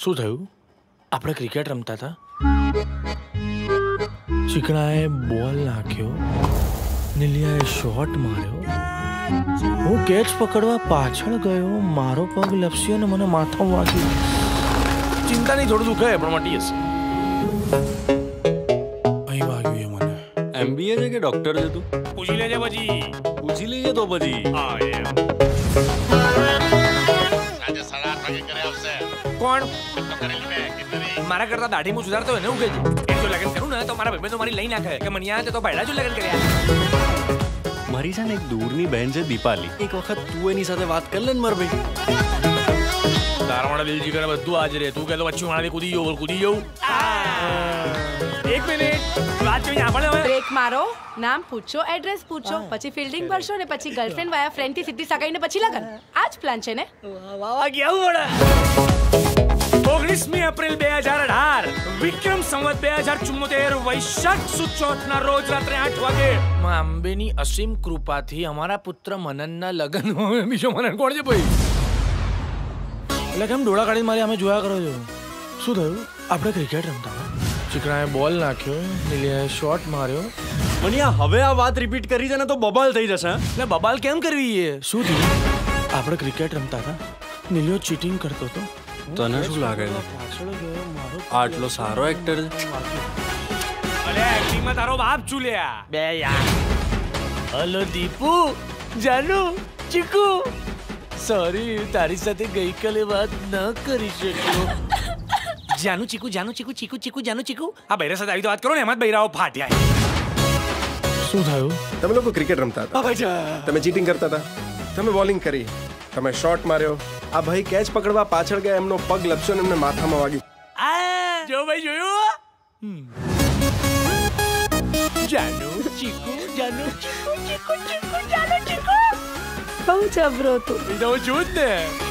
શું થયું? આપણે ક્રિકેટ રમતા હતા, ચીકણાએ બોલ નાખ્યો, નીલિયાએ શોટ માર્યો, હું કેચ પકડવા પાછળ ગયો, મારો પગ લપસ્યો ને મને માથામાં વાગ્યું. ચિંતા નહીં, થોડું દુખે પણ મટી જશે. અહીં વાગ્યું એ મને. MBA છે કે ડોક્ટર છે તું? પૂછી લેજે પછી. પૂછી લઈએ તો પછી. હા એમ. આજે 8:30 વાગે ઘરે આવશે. કોણ? તો કરેલી મેં કિતરી. મારા કરતા દાઢીમાં સુધારતો હોય ને એવું કહેજો. એક તો લગન કરું ને તો મારા ભાઈ તો મારી લઈ નાખે કે મને યાદ તો ભાઈડા જ લગન કર્યા. મારી છે ને એક દૂરની બહેન છે દીપાલી. એક વખત તું એની સાથે વાત કરી લે ને મારા ભાઈ. તારા માટે દિલજી કરે બધું હાજર તું કે તો પછી મારાથી કૂદી જવું કૂદી જવું. એક મિનિટ વાત કરી આપણે હવે બ્રેક મારો, નામ પૂછો, એડ્રેસ પૂછો, પછી ફિલ્ડિંગ ભરશો ને પછી ગર્લફ્રેન્ડ વાયા ફ્રેન્ડ થી સીધી સગાઈ ને પછી લગન. આ જ પ્લાન છે ને? વાવા કેવું વડે. 19મી એપ્રિલ 2018 વિક્રમ સંવત 2074 વૈશાખ સુદ ચોથના રોજ રાત્રે 8 વાગે માં અંબેની અસીમ કૃપાથી અમારા પુત્ર મનનના લગ્ન. બીજો મનન કોણ છે ભાઈ? એટલે કેમ ડોળા કાઢીને મારી અમે જોયા કરો છો? શું થયું? આપણે ક્રિકેટ રમતા હતા, ચીકણાએ બોલ નાખ્યો, નીલિયાએ શોટ માર્યો. મનિયા હવે આ વાત રિપીટ કરી છે ને તો બબાલ થઈ જશે. એટલે બબાલ કેમ કરવી છે? શું થયું? આપણે ક્રિકેટ રમતા હતા, નીલિયો ચીટિંગ કરતો હતો. તને શું લાગે છે આટલો સારો એક્ટર છે? અલે એક્ટિંગમાં તારો બાપ ચૂલ્યા બે યાર. હલો દીપુ, જાનુ, ચીકુ, સોરી તારી સાથે ગઈકાલે વાત ન કરી શક્યો. જાનુ ચીકુ, જાનુ ચીકુ, ચીકુ ચીકુ, જાનુ ચીકુ. આ બૈરા સાથે આવી તો વાત કરો ને, એમાં જ બૈરાઓ ફાટ્યા. શું થયું? તમે લોકો ક્રિકેટ રમતા હતા, તમે ચીટિંગ કરતા હતા, તમે બોલિંગ કરી, તમે શોટ માર્યો, આ ભાઈ કેચ પકડવા પાછળ ગયા, એમનો પગ લપસ્યો ને એમને માથામાં વાગ્યું. આ જો ભાઈ જોયું? જાનુ ચીકુ, જાનુ ચીકુ, ચીકુ ચીકુ, જાનુ ચીકુ. બહુ જબરો તું. એ તો છું જ ને.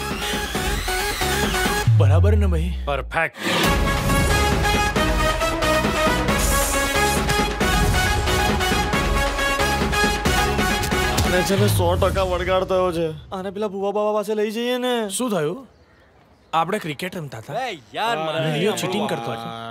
બરાબર ને ભાઈ? પરફેક્ટ. અને છે ને 100% વળગાડ થયો છે. આને પેલા ભુવા બાબા પાસે લઈ જઈએ ને. શું થયું? આપણે ક્રિકેટ રમતા હતા, યાર મને નીલિયો ચીટિંગ કરતો હતો.